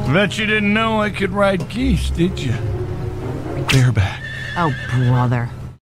Bet you didn't know I could ride geese, did you? Bareback. Oh, brother.